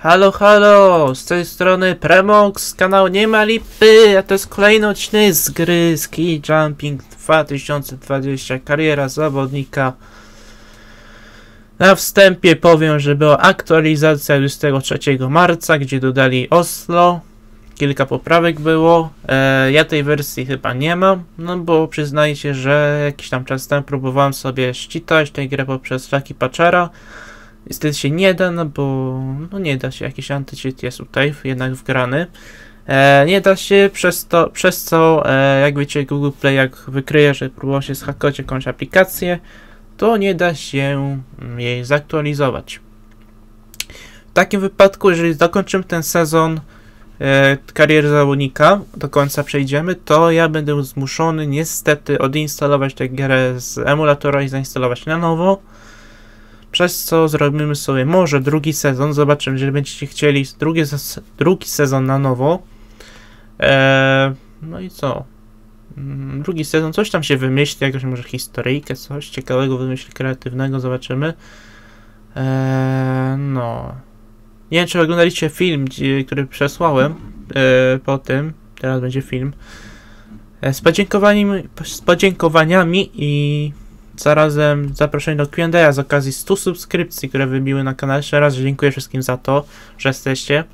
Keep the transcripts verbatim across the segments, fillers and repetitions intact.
Halo, halo, z tej strony Premox, z kanału Nie ma lipy, a to jest kolejny odcinek z gry Ski Jumping dwa tysiące dwadzieścia, kariera zawodnika. Na wstępie powiem, że była aktualizacja dwudziestego trzeciego marca, gdzie dodali Oslo, kilka poprawek było. E, ja tej wersji chyba nie mam, no bo przyznaję się, że jakiś tam czas temu próbowałem sobie ścitać tę grę poprzez Lucky Patchera. Niestety się nie da, no bo no nie da się, jakiś anti-cheat jest tutaj jednak wgrany. E, nie da się, przez to, przez co e, jak wiecie, Google Play jak wykryje, że próbował się zhakować jakąś aplikację, to nie da się jej zaktualizować. W takim wypadku, jeżeli dokończymy ten sezon e, kariery zawodnika, do końca przejdziemy, to ja będę zmuszony niestety odinstalować tę grę z emulatora i zainstalować na nowo. Przez co zrobimy sobie może drugi sezon, zobaczymy, jeżeli będziecie chcieli drugi, drugi sezon na nowo. Eee, no i co? Drugi sezon, coś tam się wymyśli, jakąś może historyjkę, coś ciekawego wymyśli, kreatywnego, zobaczymy. Eee, no. Nie wiem, czy oglądaliście film, który przesłałem eee, po tym, teraz będzie film. Eee, z podziękowaniami, z podziękowaniami i zarazem zaproszenie do Q and A z okazji stu subskrypcji, które wybiły na kanale. Jeszcze raz dziękuję wszystkim za to, że jesteście.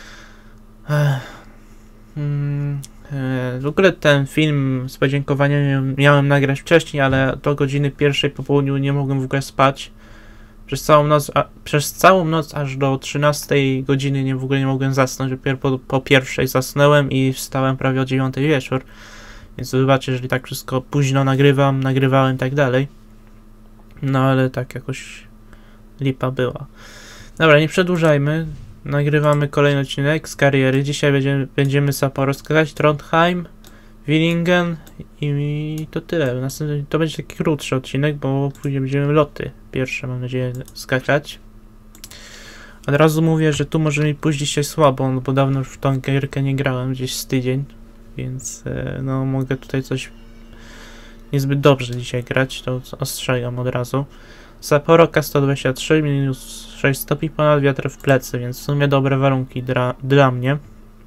W ogóle ten film z podziękowaniem miałem nagrać wcześniej, ale do godziny pierwszej po południu nie mogłem w ogóle spać. Przez całą noc, a, przez całą noc aż do trzynastej godziny nie, w ogóle nie mogłem zasnąć. Dopiero po, po pierwszej zasnąłem i wstałem prawie o dziewiątej wieczór. Więc zobaczcie, jeżeli tak wszystko późno nagrywam, nagrywałem i tak dalej. No ale tak jakoś lipa była. Dobra, nie przedłużajmy. Nagrywamy kolejny odcinek z kariery. Dzisiaj będziemy, będziemy Sapporo skakać, Trondheim, Willingen i, i to tyle. Następny, to będzie taki krótszy odcinek, bo później będziemy loty pierwsze, mam nadzieję, skakać. Od razu mówię, że tu może mi pójść dzisiaj słabo, no bo dawno już w tą gierkę nie grałem, gdzieś z tydzień. Więc no mogę tutaj coś niezbyt dobrze dzisiaj grać, to ostrzegam od razu. Sapporo K sto dwadzieścia trzy, minus sześć stopni ponad, wiatr w plecy, więc w sumie dobre warunki dla, dla mnie.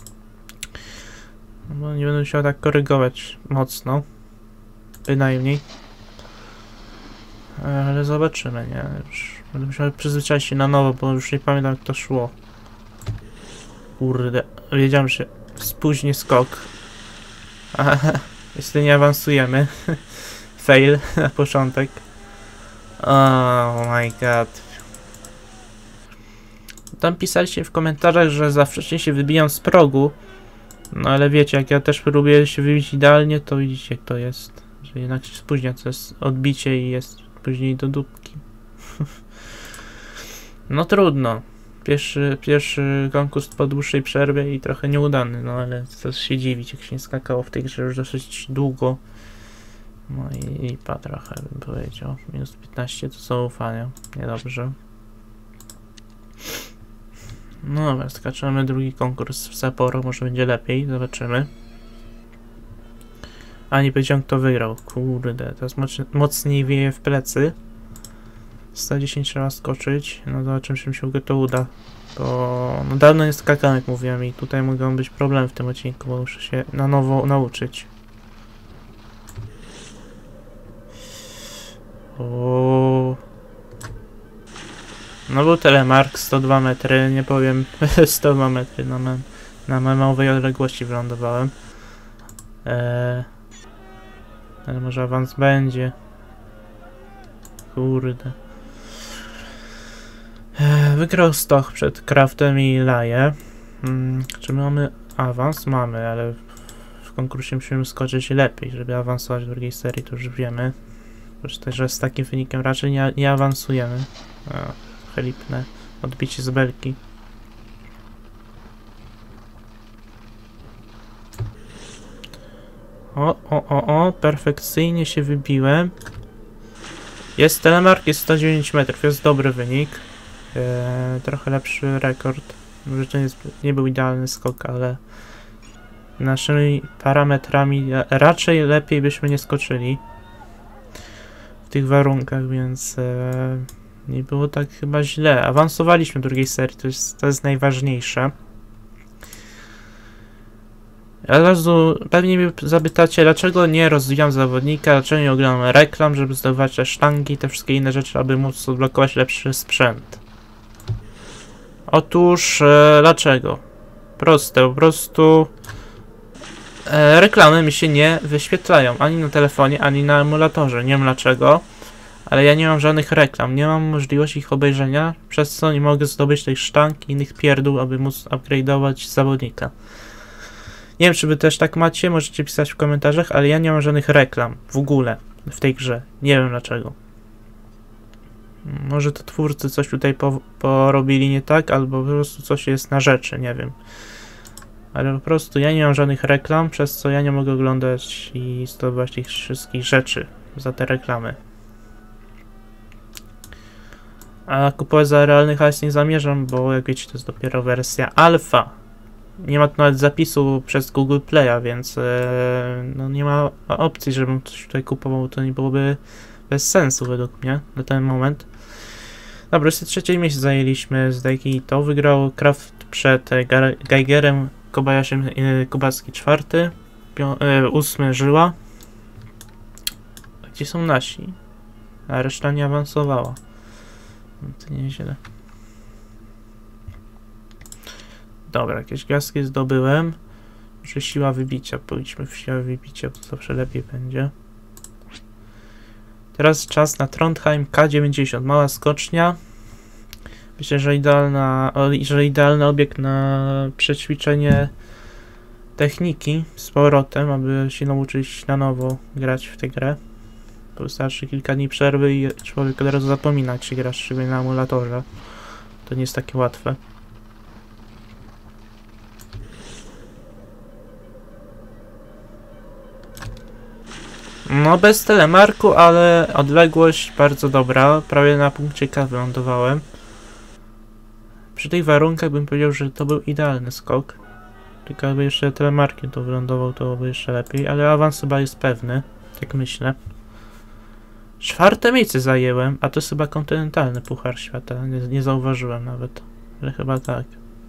No, nie będę musiał tak korygować mocno, bynajmniej. Ale zobaczymy, nie? Już będę musiał przyzwyczaić się na nowo, bo już nie pamiętam, jak to szło. Kurde, wiedziałem, że spóźni skok. Jeśli nie awansujemy. Fail na początek. Oh my god. Tam pisaliście w komentarzach, że za wcześnie się wybijam z progu. No ale wiecie, jak ja też próbuję się wybić idealnie, to widzicie, jak to jest. Że jednak się spóźnia, to jest odbicie i jest później do dupki. No trudno. Pierwszy, pierwszy konkurs po dłuższej przerwie i trochę nieudany, no ale co się dziwić, jak się nie skakało w tej grze już dosyć długo. No i lipa trochę, bym powiedział. Minus piętnaście to zaufania, niedobrze. No dobra, skaczemy drugi konkurs w Sapporo, może będzie lepiej, zobaczymy. A nie powiedziałem, kto wygrał, kurde, teraz mocniej wieje w plecy. sto dziesięć trzeba skoczyć, no zobaczymy, czy mi się to uda. Bo no dawno nie skakałem, jak mówiłem, i tutaj mogą być problemy w tym odcinku, bo muszę się na nowo nauczyć. O. No był telemark, sto dwa metry, nie powiem, sto dwa metry, na, me na memowej odległości wylądowałem. Eee, ale może awans będzie. Kurde. Wygrał Stoch przed Craftem i Laje. Hmm, czy my mamy awans? Mamy, ale w konkursie musimy skoczyć lepiej, żeby awansować w drugiej serii, to już wiemy. Zresztą, że z takim wynikiem raczej nie, nie awansujemy. O, trochę lipne. Odbicie z belki. O, o, o, o, perfekcyjnie się wybiłem. Jest telemark, jest sto dziewięć metrów, jest dobry wynik. Eee, trochę lepszy rekord. Może to nie, nie był idealny skok, ale naszymi parametrami raczej lepiej byśmy nie skoczyli w tych warunkach, więc e, Nie było tak chyba źle. Awansowaliśmy do drugiej serii, to jest, to jest najważniejsze. Od razu pewnie mnie zapytacie, dlaczego nie rozwijam zawodnika, dlaczego nie oglądam reklam, żeby zdobywać te sztangi i te wszystkie inne rzeczy, aby móc odblokować lepszy sprzęt. Otóż, e, dlaczego? Proste, po prostu e, reklamy mi się nie wyświetlają ani na telefonie, ani na emulatorze. Nie wiem dlaczego, ale ja nie mam żadnych reklam, nie mam możliwości ich obejrzenia, przez co nie mogę zdobyć tych sztang i innych pierdół, aby móc upgrade'ować zawodnika. Nie wiem, czy wy też tak macie, możecie pisać w komentarzach, ale ja nie mam żadnych reklam w ogóle w tej grze. Nie wiem dlaczego. Może to twórcy coś tutaj po, porobili nie tak, albo po prostu coś jest na rzeczy, nie wiem. Ale po prostu ja nie mam żadnych reklam, przez co ja nie mogę oglądać i zdobywać tych wszystkich rzeczy za te reklamy. A kupować za realny hajs nie zamierzam, bo jak wiecie, to jest dopiero wersja alfa. Nie ma tu nawet zapisu przez Google Play'a, więc e, no nie ma opcji, żebym coś tutaj kupował, to nie byłoby bez sensu według mnie na ten moment. Dobra, jeszcze trzecie miejsce zajęliśmy z Daiki. To wygrał Kraft przed e, Geigerem, Kobayashim, e, Kubacki czwarty, e, ósmy Żyła. Gdzie są nasi? A reszta nie awansowała. No to nieźle. Dobra, jakieś gwiazdki zdobyłem. Może siła wybicia. Pójdźmy w siłę wybicia, to zawsze lepiej będzie. Teraz czas na Trondheim K dziewięćdziesiąt. Mała skocznia. Myślę, że, idealna, że idealny obiekt na przećwiczenie techniki z powrotem, aby się nauczyć na nowo grać w tę grę. Wystarczy kilka dni przerwy i człowiek od razu zapomina, jak się gra szczególnie na emulatorze. To nie jest takie łatwe. No bez telemarku, ale odległość bardzo dobra. Prawie na punkcie K wylądowałem. Przy tych warunkach bym powiedział, że to był idealny skok. Tylko jakby jeszcze telemarkiem to wylądował, to by jeszcze lepiej. Ale awans chyba jest pewny. Tak myślę. Czwarte miejsce zajęłem, a to jest chyba kontynentalny Puchar Świata. Nie, nie zauważyłem nawet, ale chyba tak.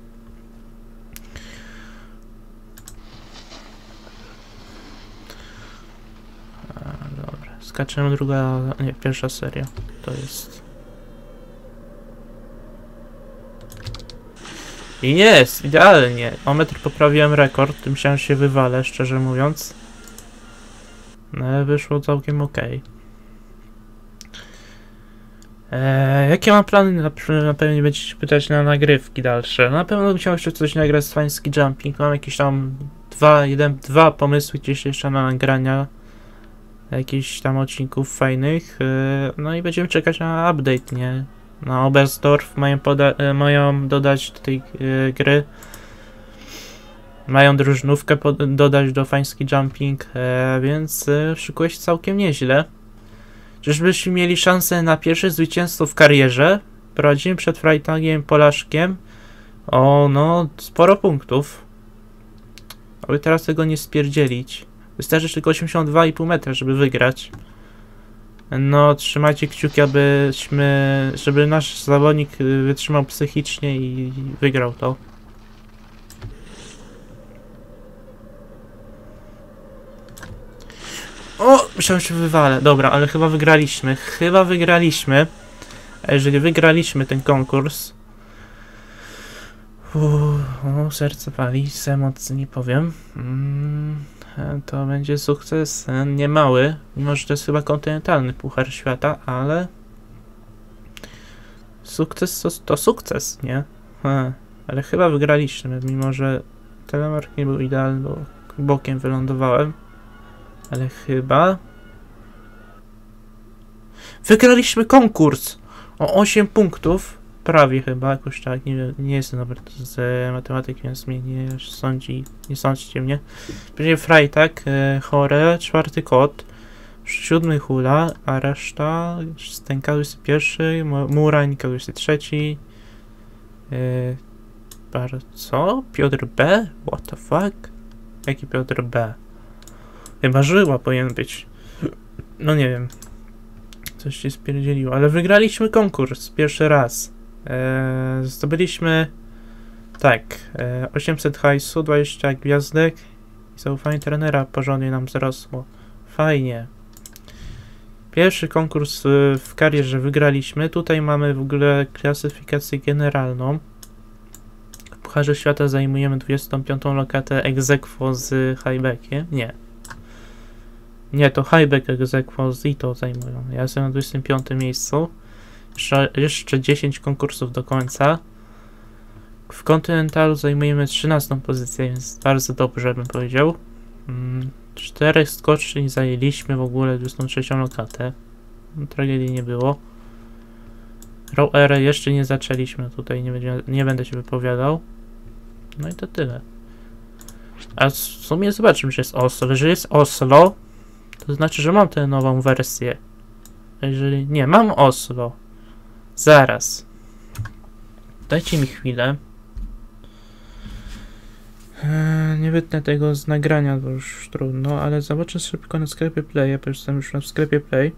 Dobra, skaczemy druga, nie, pierwsza seria. To jest. I jest, idealnie. O metr poprawiłem rekord, tym myślałem, że się wywalę, szczerze mówiąc. No ale wyszło całkiem ok. Eee, jakie mam plany? Na, na pewno nie będziecie pytać na nagrywki dalsze. Na pewno chciałem jeszcze coś nagrać z Fański Jumping. Mam jakieś tam dwa, jeden, dwa pomysły gdzieś jeszcze na nagrania. Jakichś tam odcinków fajnych. Eee, no i będziemy czekać na update, nie? Na Oberstdorf mają, poda mają dodać do tej e, gry. Mają drużynówkę dodać do Fański Jumping, e, więc e, szykuje się całkiem nieźle. Czyżbyśmy mieli szansę na pierwsze zwycięstwo w karierze? Prowadzimy przed Freitagiem Polaszkiem. O, no, sporo punktów. Aby teraz tego nie spierdzielić. Wystarczy tylko osiemdziesiąt dwa i pół metra, żeby wygrać. No, trzymajcie kciuki, abyśmy, żeby nasz zawodnik wytrzymał psychicznie i wygrał to. O, myślałem, że się wywalę. Dobra, ale chyba wygraliśmy. Chyba wygraliśmy. A jeżeli wygraliśmy ten konkurs... Uuu, o, serce pali, z emocji nie powiem. Mm, to będzie sukces niemały. Mimo, że to jest chyba kontynentalny Puchar Świata, ale... Sukces to, to sukces, nie? Ha, ale chyba wygraliśmy, mimo że telemark nie był idealny, bo bokiem wylądowałem. Ale chyba... Wygraliśmy konkurs! O osiem punktów. Prawie chyba, jakoś tak. Nie, nie jestem dobry z matematyki, więc mnie nie sądzi, nie sądźcie mnie. Będzie Freitag, e, Chore, czwarty kot, siódmy Hula, a reszta Stenka dwudziesty pierwszy, Murań dwudziesty trzeci. E, bar, co? Piotr B? What the fuck? Jaki Piotr B? Chyba Żyła powinien być. No nie wiem. Coś się spierdzieliło, ale wygraliśmy konkurs pierwszy raz. Eee, zdobyliśmy tak, e, osiemset hajsu, dwadzieścia gwiazdek i zaufanie trenera porządnie nam wzrosło. Fajnie. Pierwszy konkurs w karierze wygraliśmy. Tutaj mamy w ogóle klasyfikację generalną. W Pucharze Świata zajmujemy dwudziestą piątą lokatę ex aequo z Highbackiem. Nie. Nie, to Highback ex aequo z Ito zajmują. Ja jestem na dwudziestym piątym miejscu. Jeszcze, jeszcze dziesięć konkursów do końca. W Kontynentalu zajmujemy trzynastą pozycję, więc bardzo dobrze bym powiedział. Mm, czterech skoczni zajęliśmy w ogóle dwudziestą trzecią lokatę. Tragedii nie było. Row Era jeszcze nie zaczęliśmy, tutaj nie, będzie, nie będę się wypowiadał. No i to tyle. A w sumie zobaczymy, czy jest Oslo. Jeżeli jest Oslo, to znaczy, że mam tę nową wersję. Jeżeli nie, mam Oslo. Zaraz. Dajcie mi chwilę. Eee, nie wytnę tego z nagrania, bo już trudno, ale zobaczę szybko na sklepie Play, bo jestem już na sklepie Play.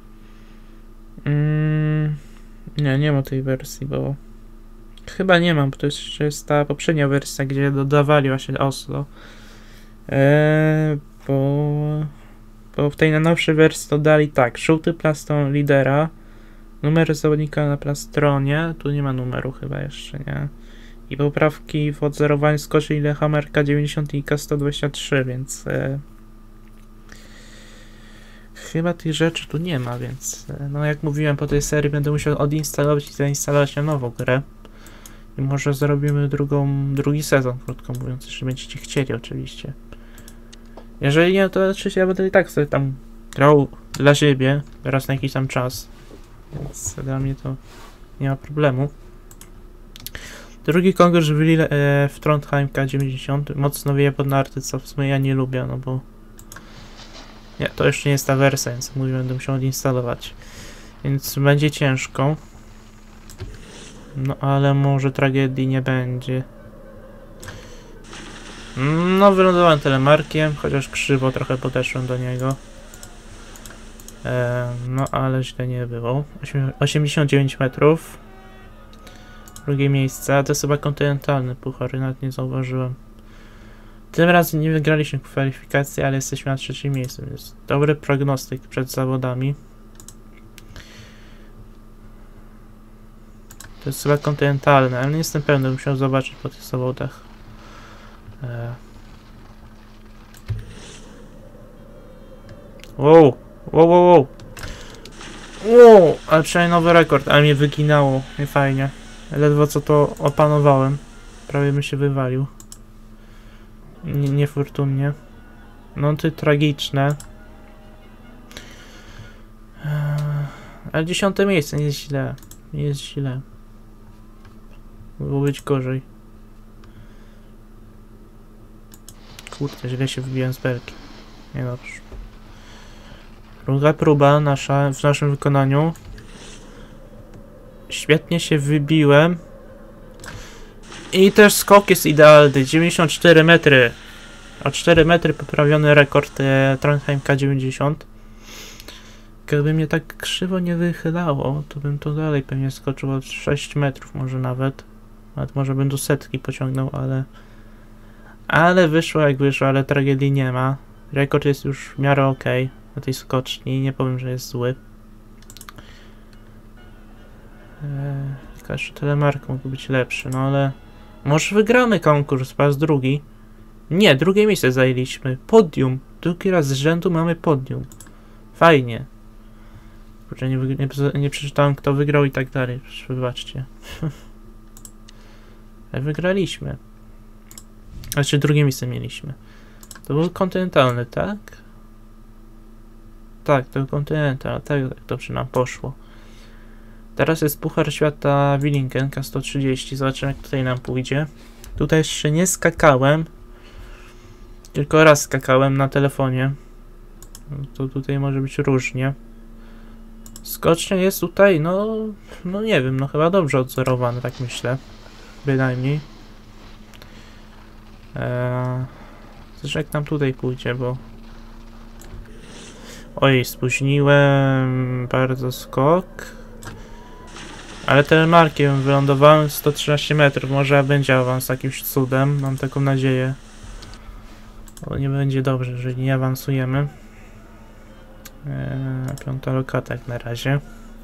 Mm, nie, nie ma tej wersji, bo chyba nie mam, bo to jeszcze jest ta poprzednia wersja, gdzie dodawali właśnie Oslo. Eee, bo, bo w tej najnowszej wersji dodali tak, żółty plaston lidera, numer zawodnika na plastronie, tu nie ma numeru chyba jeszcze, nie? I poprawki w odzerowaniu skoczni Lillehammer K dziewięćdziesiąt i K sto dwadzieścia trzy, więc e, chyba tych rzeczy tu nie ma, więc e, no jak mówiłem, po tej serii będę musiał odinstalować i zainstalować na nową grę. I może zrobimy drugą, drugi sezon, krótko mówiąc, jeśli będziecie chcieli oczywiście. Jeżeli nie, to oczywiście ja będę i tak sobie tam grał dla siebie raz na jakiś tam czas. Więc dla mnie to nie ma problemu. Drugi konkurs w, Lille, e, w Trondheim K dziewięćdziesiąt. Mocno wieje pod narty, co w sumie ja nie lubię, no bo... Nie, to jeszcze nie jest ta wersja, więc mówię, będę musiał odinstalować. Więc będzie ciężko. No ale może tragedii nie będzie. No, wylądowałem telemarkiem, chociaż krzywo trochę podeszłem do niego. E, no ale źle nie było. osiemdziesiąt dziewięć metrów. Drugie miejsce, a to jest chyba kontynentalny puchar, nawet nie zauważyłem. Tym razem nie wygraliśmy kwalifikacji, ale jesteśmy na trzecim miejscu, więc dobry prognostyk przed zawodami. To jest chyba kontynentalne, ale nie jestem pewny, musiał zobaczyć po tych zawodach. E... Wow, wow, wow, wow. Wow, ale przynajmniej nowy rekord, ale mnie wyginało, nie fajnie. Ledwo co to opanowałem. Prawie bym się wywalił. Nie, niefortunnie. No to tragiczne. Ale dziesiąte miejsce, nie jest źle. Nie jest źle. Mogło być gorzej. Kurde, źle się wybiłem z belki. Nie dobrze. Druga próba nasza, w naszym wykonaniu. Świetnie się wybiłem. I też skok jest idealny. dziewięćdziesiąt cztery metry. O cztery metry poprawiony rekord e, Trondheim K dziewięćdziesiąt. Gdyby mnie tak krzywo nie wychylało, to bym to dalej pewnie skoczył o sześć metrów może nawet. Nawet może bym do setki pociągnął, ale... Ale wyszło jak wyszło, ale tragedii nie ma. Rekord jest już w miarę ok na tej skoczni. Nie powiem, że jest zły. Eee, jeszcze telemark mógł być lepszy, no ale... Może wygramy konkurs, po raz drugi. Nie, drugie miejsce zajęliśmy. Podium. Drugi raz z rzędu mamy podium. Fajnie. Kurczę, nie, nie, nie przeczytałem, kto wygrał i tak dalej. Wybaczcie. Ale wygraliśmy. Znaczy drugie miejsce mieliśmy. To był kontynentalny, tak? Tak, to był kontynentalny. Tak, tak dobrze nam poszło. Teraz jest Puchar Świata Willingen K sto trzydzieści. Zobaczymy, jak tutaj nam pójdzie. Tutaj jeszcze nie skakałem. Tylko raz skakałem na telefonie. No to tutaj może być różnie. Skocznia jest tutaj, no... No nie wiem, no chyba dobrze odzorowane, tak myślę. Bynajmniej. Eee, zresztą jak nam tutaj pójdzie, bo... Oj, spóźniłem bardzo skok. Ale telemarkiem wylądowałem sto trzynaście metrów. Może będzie awans jakimś cudem. Mam taką nadzieję. Bo nie będzie dobrze, jeżeli nie awansujemy. Eee, piąta lokata jak na razie.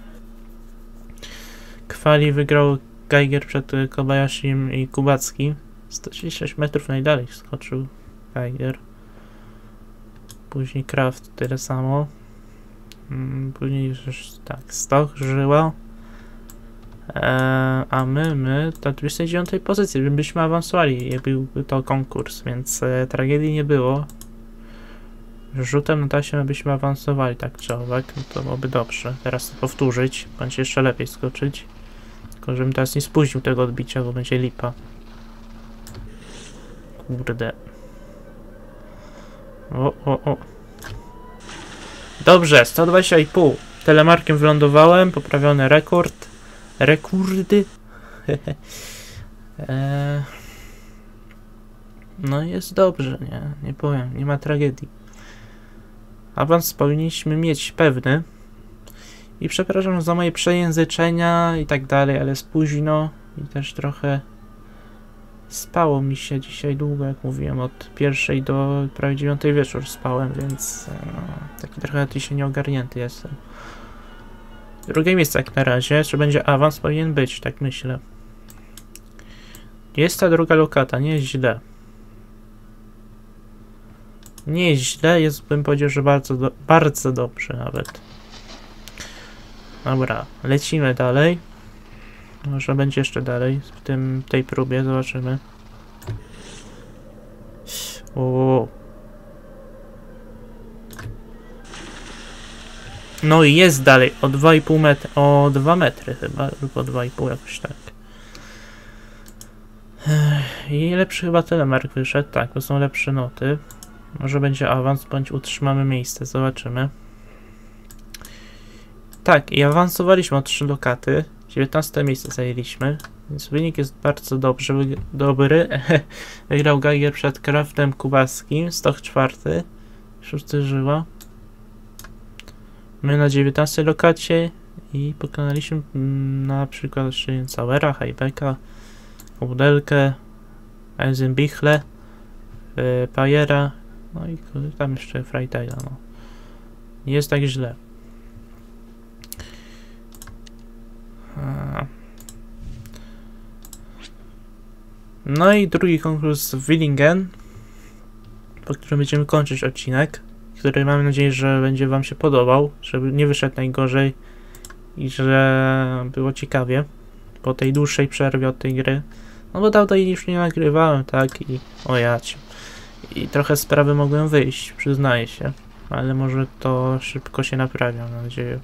Kwali wygrał Geiger przed Kobayashim i Kubackim. sto trzydzieści sześć metrów najdalej skoczył Geiger. Później Kraft tyle samo. Później już tak, Stoch, Żyła. Eee, a my, my na dwudziestej dziewiątej pozycji, żebyśmy awansowali, jak byłby to konkurs, więc e, tragedii nie było. Rzutem na taśmę byśmy awansowali, tak czy owak, no to byłoby dobrze. Teraz to powtórzyć, bądź jeszcze lepiej skoczyć. Tylko żebym teraz nie spóźnił tego odbicia, bo będzie lipa. Kurde. O, o, o. Dobrze, sto dwadzieścia i pół. Telemarkiem wylądowałem, poprawiony rekord. Rekordy. eee. No jest dobrze, nie? Nie powiem, nie ma tragedii. Awans powinniśmy mieć pewny. I przepraszam za moje przejęzyczenia i tak dalej, ale jest późno i też trochę spało mi się dzisiaj długo, jak mówiłem, od pierwszej do prawie dziewiątej wieczór spałem, więc no, taki trochę dzisiaj nieogarnięty jestem. Drugie miejsce jak na razie, czy będzie awans, powinien być, tak myślę. Jest ta druga lokata, nie jest źle. Nie jest źle, jest, bym powiedział, że bardzo, do, bardzo dobrze nawet. Dobra, lecimy dalej. Może będzie jeszcze dalej w tym, tej próbie, zobaczymy. O. No i jest dalej, o dwa i pół metra, o dwa metry chyba, lub o dwa i pół jakoś tak. I lepszy chyba telemark wyszedł, tak, to są lepsze noty. Może będzie awans, bądź utrzymamy miejsce, zobaczymy. Tak, i awansowaliśmy o trzy lokaty. dziewiętnaste miejsce zajęliśmy, więc wynik jest bardzo dobrze, dobry. Wygrał Geiger przed Kraftem Kubackim, Stoch czwarty, szósty Żyła. My na dziewiętnastej lokacie i pokonaliśmy mm, na przykład jeszcze Całera, Hajbeka, Udelkę, Eisenbichle, yy, Pajera, no i tam jeszcze Freitaila, no. Nie jest tak źle. No i drugi konkurs w Willingen, po którym będziemy kończyć odcinek, który mam nadzieję, że będzie wam się podobał, żeby nie wyszedł najgorzej i że było ciekawie po tej dłuższej przerwie od tej gry. No bo dawno jej już nie nagrywałem, tak, i o jacie. I trochę sprawy mogłem wyjść, przyznaję się, ale może to szybko się naprawi, mam nadzieję.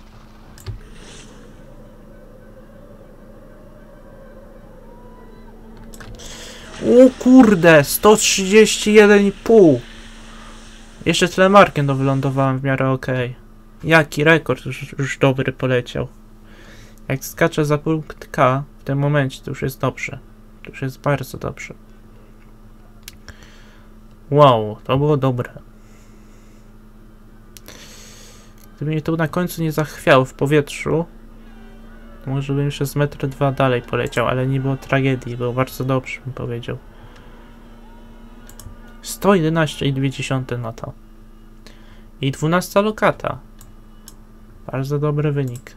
O kurde, sto trzydzieści jeden i pół. Jeszcze telemarkiem to wylądowałem w miarę ok. Jaki rekord już, już dobry poleciał. Jak skaczę za punkt K w tym momencie, to już jest dobrze. To już jest bardzo dobrze. Wow, to było dobre. Gdyby mnie to na końcu nie zachwiało w powietrzu, to może bym jeszcze z metr dwa dalej poleciał, ale nie było tragedii, było bardzo dobrze, bym powiedział. sto jedenaście i dwie dziesiąte na to. I dwunasta lokata. Bardzo dobry wynik.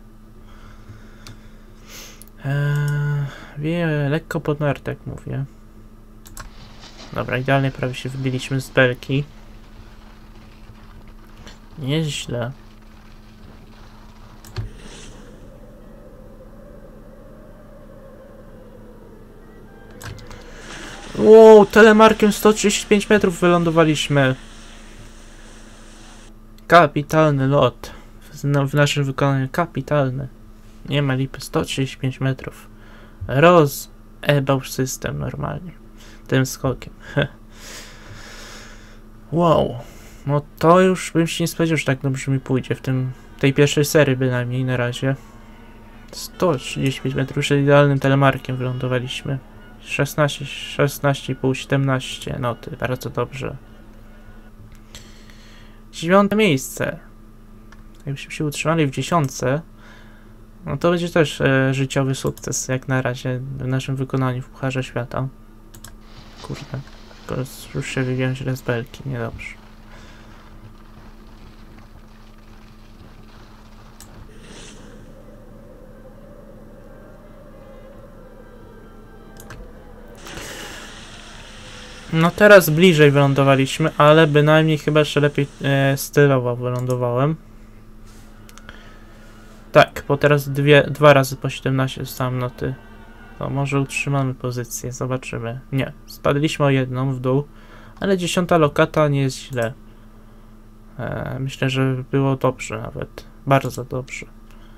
Eee, wie, lekko pod nartę, jak mówię. Dobra, idealnie prawie się wbiliśmy z belki. Nieźle. Wow, telemarkiem sto trzydzieści pięć metrów wylądowaliśmy. Kapitalny lot. W, w naszym wykonaniu kapitalny. Nie ma lipy, sto trzydzieści pięć metrów. Rozebał system normalnie. Tym skokiem. Wow. No to już bym się nie spodziewał, że tak dobrze mi pójdzie w tym, tej pierwszej serii bynajmniej na razie. sto trzydzieści pięć metrów, już idealnym telemarkiem wylądowaliśmy. szesnaście, szesnaście i pół, siedemnaście noty, bardzo dobrze. Dziewiąte miejsce. Jakbyśmy się utrzymali w dziesiątce, no to będzie też e, życiowy sukces, jak na razie w naszym wykonaniu w Pucharze Świata. Kurde, już się wybiłem źle z belki, niedobrze. No teraz bliżej wylądowaliśmy, ale bynajmniej chyba jeszcze lepiej e, stylowo wylądowałem. Tak, bo teraz dwie, dwa razy po siedemnaście dostałem noty. To może utrzymamy pozycję, zobaczymy. Nie, spadliśmy o jedną w dół, ale dziesiąta lokata nie jest źle. E, myślę, że było dobrze nawet, bardzo dobrze.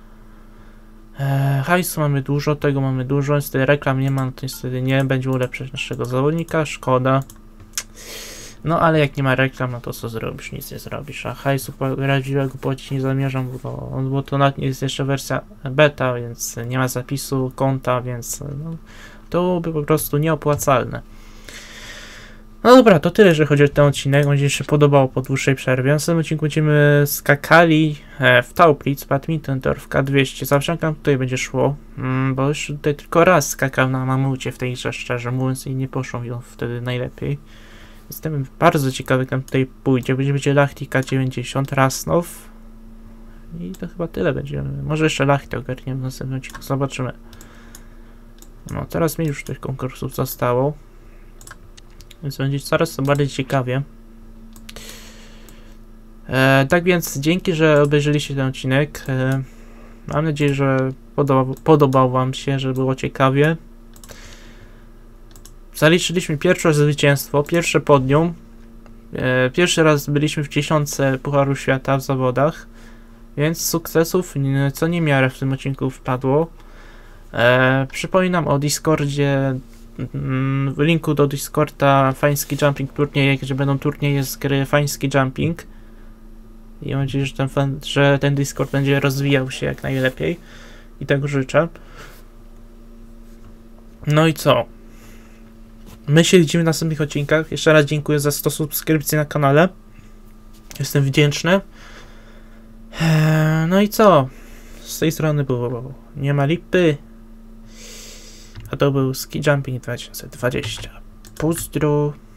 E, hajsu mamy dużo, tego mamy dużo, niestety reklam nie ma, no to niestety nie będzie ulepszać naszego zawodnika, szkoda. No ale jak nie ma reklam, no to co zrobisz? Nic nie zrobisz, a hajsu prawdziwego płacić nie zamierzam, bo, bo to nawet nie jest jeszcze wersja beta, więc nie ma zapisu konta, więc no, to byłoby po prostu nieopłacalne. No dobra, to tyle, jeżeli chodzi o ten odcinek. Mam nadzieję, że się podobało po dłuższej przerwie. W następnym odcinku będziemy skakali w Tauplitz, Badminton Dorf K dwieście. Zawsze tutaj będzie szło, bo już tutaj tylko raz skakał na mamucie w tej grze, szczerze mówiąc, i nie poszło mi wtedy najlepiej. Jestem bardzo ciekawy, jak tam tutaj pójdzie. Będzie, będzie Lachti K dziewięćdziesiąt, Rasnow. I to chyba tyle będzie. Może jeszcze Lachti ogarniemy w następnym odcinku, zobaczymy. No, teraz mi już tych konkursów zostało. Więc będzie coraz to bardziej ciekawie. E, tak więc dzięki, że obejrzeliście ten odcinek. E, mam nadzieję, że podobał, podobał wam się, że było ciekawie. Zaliczyliśmy pierwsze zwycięstwo, pierwsze podium. E, pierwszy raz byliśmy w dziesiątce Pucharu Świata w zawodach. Więc sukcesów co niemiarę w tym odcinku wpadło. E, przypominam o Discordzie. W linku do Discorda Fański Jumping turnieje, że będą turnieje z gry Fański Jumping. I mam nadzieję, że ten, fan, że ten Discord będzie rozwijał się jak najlepiej. I tego życzę. No i co? My się widzimy w następnych odcinkach. Jeszcze raz dziękuję za sto subskrypcji na kanale. Jestem wdzięczny. No i co? Z tej strony było Nie ma lipy. A to był Ski Jumping dwa tysiące dwadzieścia. Pozdro.